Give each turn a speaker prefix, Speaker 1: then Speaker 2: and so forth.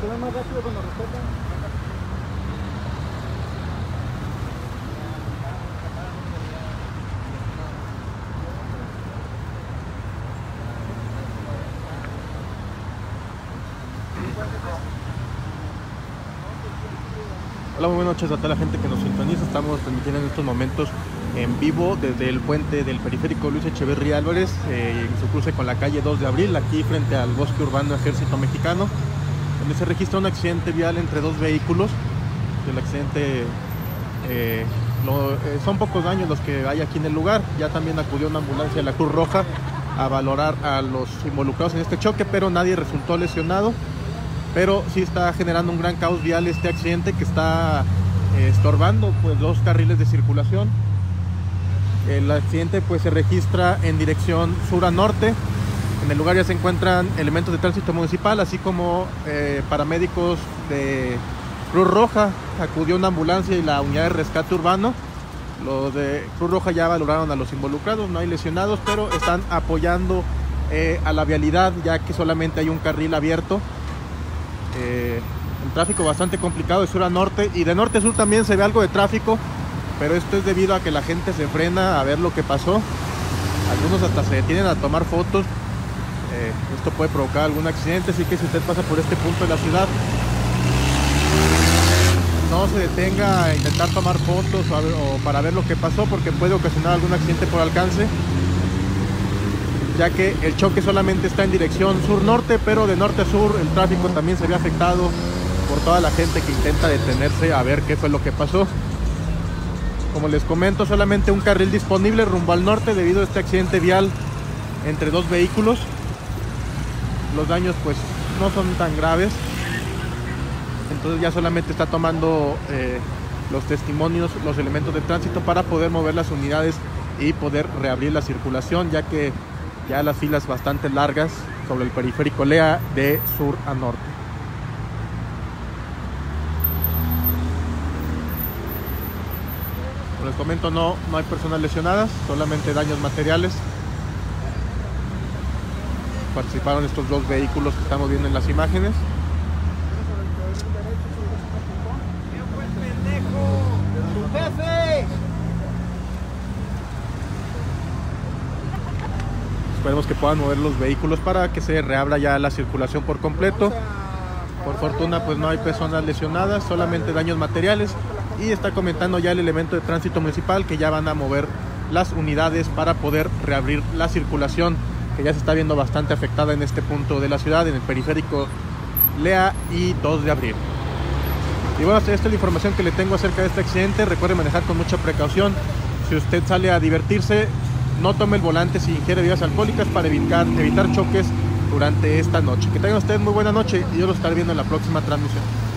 Speaker 1: que va más rápido cuando respetan.
Speaker 2: Hola, muy buenas noches a toda la gente que nos sintoniza. Estamos transmitiendo en estos momentos en vivo desde el puente del periférico Luis Echeverría Álvarez, en su cruce con la calle 2 de Abril, aquí frente al Bosque Urbano Ejército Mexicano, donde se registra un accidente vial entre dos vehículos. El accidente, son pocos daños los que hay aquí en el lugar. Ya también acudió una ambulancia de la Cruz Roja a valorar a los involucrados en este choque, pero nadie resultó lesionado. Pero sí está generando un gran caos vial este accidente, que está estorbando pues dos carriles de circulación. El accidente pues se registra en dirección sur a norte. En el lugar ya se encuentran elementos de tránsito municipal, así como paramédicos de Cruz Roja. Acudió una ambulancia y la unidad de rescate urbano. Los de Cruz Roja ya valoraron a los involucrados, no hay lesionados, pero están apoyando a la vialidad, ya que solamente hay un carril abierto. Un tráfico bastante complicado de sur a norte, y de norte a sur también se ve algo de tráfico, pero esto es debido a que la gente se frena a ver lo que pasó. Algunos hasta se detienen a tomar fotos. Esto puede provocar algún accidente, así que si usted pasa por este punto de la ciudad, no se detenga a intentar tomar fotos o para ver lo que pasó, porque puede ocasionar algún accidente por alcance, ya que el choque solamente está en dirección sur-norte, pero de norte a sur el tráfico también se ve afectado por toda la gente que intenta detenerse a ver qué fue lo que pasó. Como les comento, solamente un carril disponible rumbo al norte debido a este accidente vial entre dos vehículos. Los daños pues no son tan graves, entonces ya solamente está tomando los testimonios, los elementos de tránsito, para poder mover las unidades y poder reabrir la circulación, ya que ya las filas bastante largas sobre el periférico Lea de sur a norte. Como les comento, no hay personas lesionadas, solamente daños materiales. Participaron estos dos vehículos que estamos viendo en las imágenes. Esperemos que puedan mover los vehículos para que se reabra ya la circulación por completo. Por fortuna pues no hay personas lesionadas, solamente daños materiales, y está comentando ya el elemento de tránsito municipal que ya van a mover las unidades para poder reabrir la circulación, que ya se está viendo bastante afectada en este punto de la ciudad, en el periférico Lea y 2 de abril. Y bueno, esta es la información que le tengo acerca de este accidente. Recuerde manejar con mucha precaución. Si usted sale a divertirse, no tome el volante si ingiere bebidas alcohólicas, para evitar choques durante esta noche. Que tengan ustedes muy buena noche, y yo los estaré viendo en la próxima transmisión.